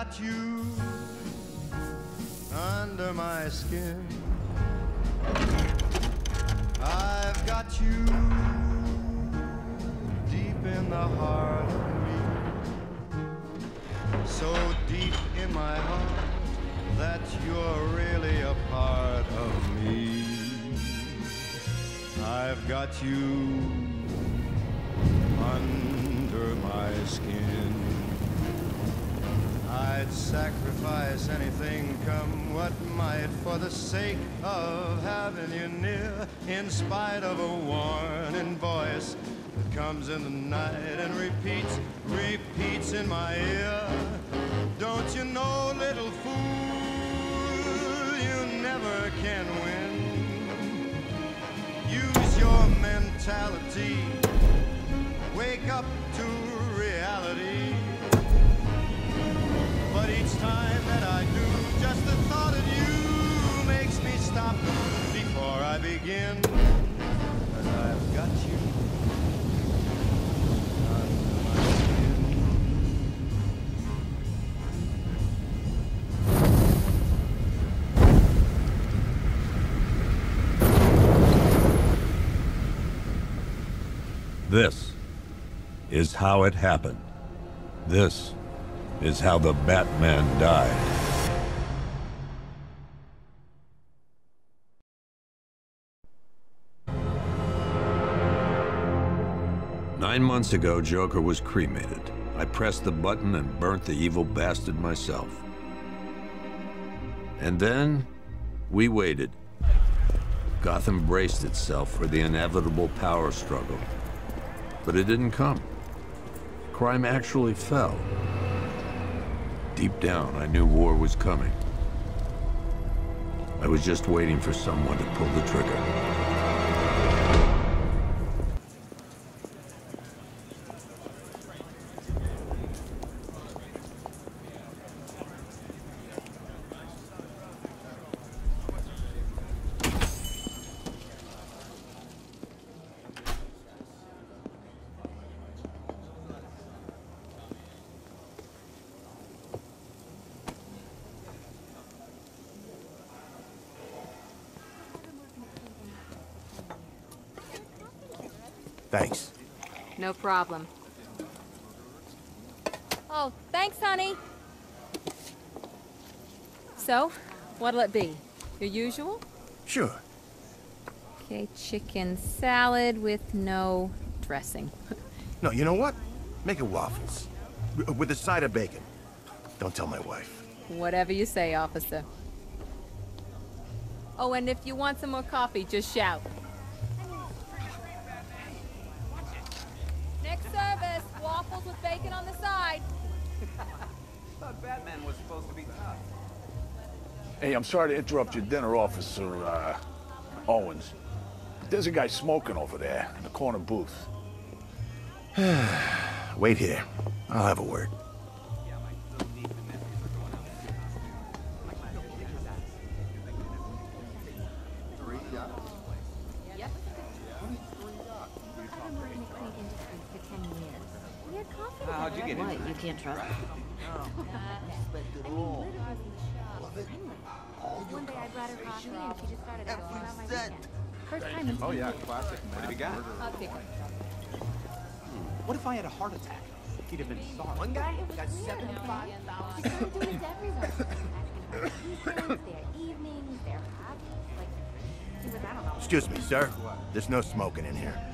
got you under my skin. I've got you deep in the heart of me, so deep in my heart that you're really a part of me. I've got you under my skin. I'd sacrifice anything, come what might, for the sake of having you near, in spite of a warning voice that comes in the night and repeats in my ear. Don't you know, little fool, you never can win. Use your mentality, wake up to reality. But each time that I do, just the thought of you makes me stop before I begin. 'Cause I've got you under my skin. This is how it happened. This is how the Batman died. Nine months ago, Joker was cremated. I pressed the button and burnt the evil bastard myself. And then, we waited. Gotham braced itself for the inevitable power struggle. But it didn't come. Crime actually fell. Deep down, I knew war was coming. I was just waiting for someone to pull the trigger. Thanks. No problem. Oh, thanks, honey. So, what'll it be? Your usual? Sure. Okay, chicken salad with no dressing. No, you know what? Make it waffles. With a side of bacon. Don't tell my wife. Whatever you say, officer. Oh, and if you want some more coffee, just shout. Next service, waffles with bacon on the side. Thought Batman was supposed to be tough. Hey, I'm sorry to interrupt your dinner, Officer, Owens. But there's a guy smoking over there in the corner booth. Wait here. I'll have a word. How'd you get in? What, you can't trust me? One day I brought her coffee and she just started asking about my weekend. First time in Oh yeah, classic. What have you got? I'll take one. What if I had a heart attack? He'd have been sorry. One guy got $75,000. She started doing it to everyone. Asking about their weekends, their evenings, their hobbies. Like, she was, I don't know. Excuse me, sir. There's no smoking in here.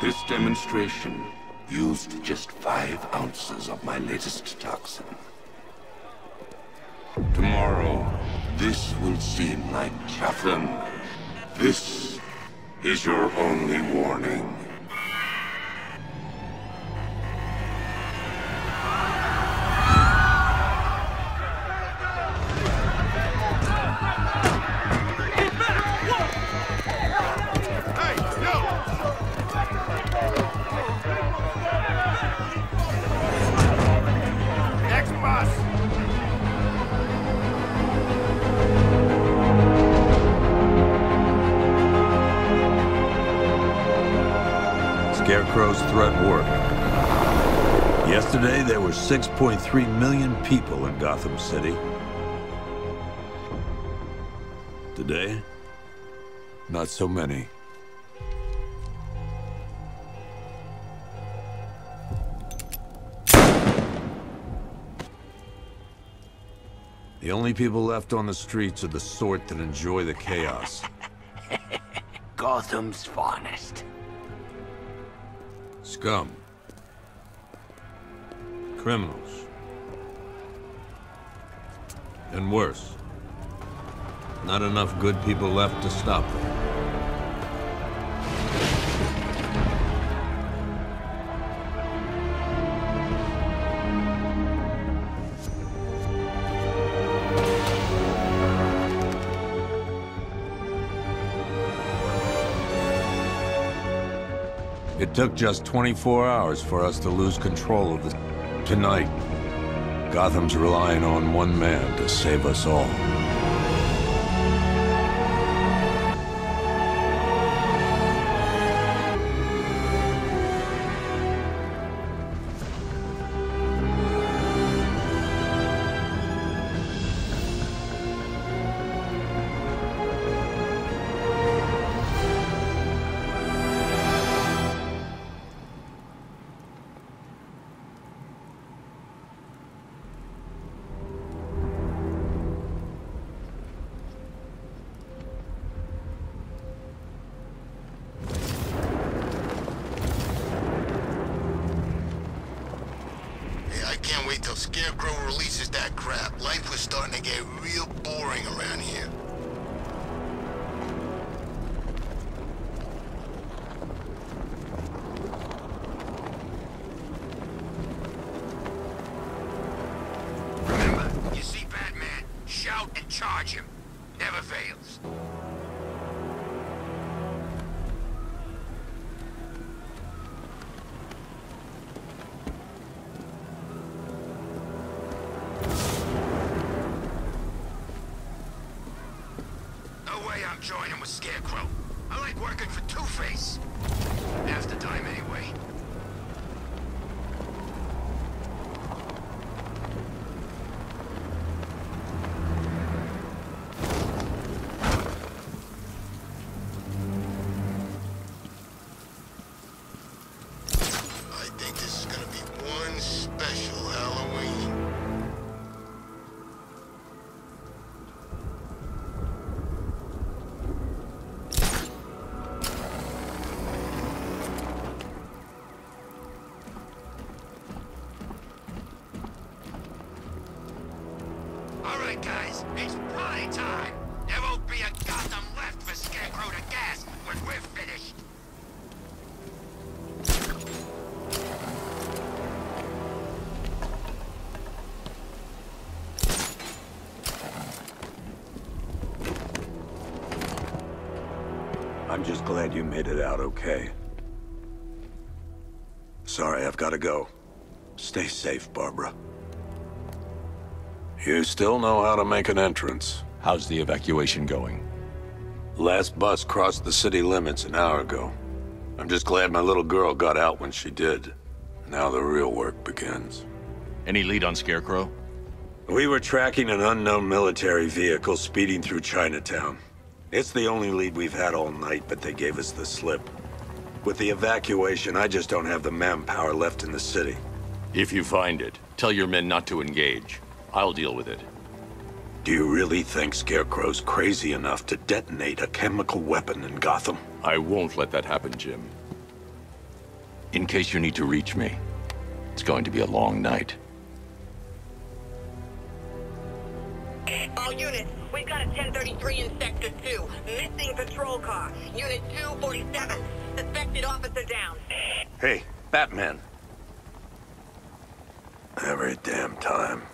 This demonstration used just 5 ounces of my latest toxin. Tomorrow, this will seem like Gotham. This is your only warning. Scarecrow's threat worked. Yesterday, there were 6.3 million people in Gotham City. Today, not so many. The only people left on the streets are the sort that enjoy the chaos. Gotham's finest. Scum. Criminals. And worse. Not enough good people left to stop them. It took just 24 hours for us to lose control of the... Tonight, Gotham's relying on one man to save us all. Till Scarecrow releases that crap. Life was starting to get real boring around here. Remember, you see Batman, shout and charge him. Never fails. Joining with Scarecrow. I like working for Two-Face. Half the time, anyway. I think this is gonna be one special Halloween. Guys, it's party time! There won't be a Gotham left for Scarecrow to gas when we're finished! I'm just glad you made it out okay. Sorry, I've got to go. Stay safe, Barbara. You still know how to make an entrance. How's the evacuation going? Last bus crossed the city limits an hour ago. I'm just glad my little girl got out when she did. Now the real work begins. Any lead on Scarecrow? We were tracking an unknown military vehicle speeding through Chinatown. It's the only lead we've had all night, but they gave us the slip. With the evacuation, I just don't have the manpower left in the city. If you find it, tell your men not to engage. I'll deal with it. Do you really think Scarecrow's crazy enough to detonate a chemical weapon in Gotham? I won't let that happen, Jim. In case you need to reach me. It's going to be a long night. All units, we've got a 1033 in Sector 2. Missing patrol car. Unit 247. Suspected officer down. Hey, Batman. Every damn time.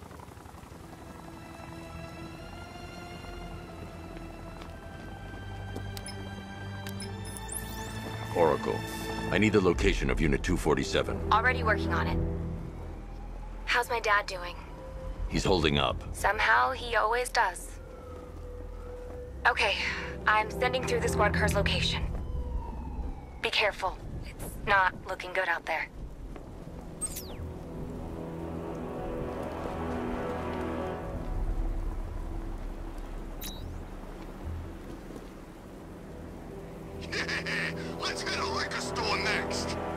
Oracle, I need the location of Unit 247. Already working on it. How's my dad doing? He's holding up. Somehow, he always does. Okay, I'm sending through the squad car's location. Be careful. It's not looking good out there. Let's hit a liquor store next.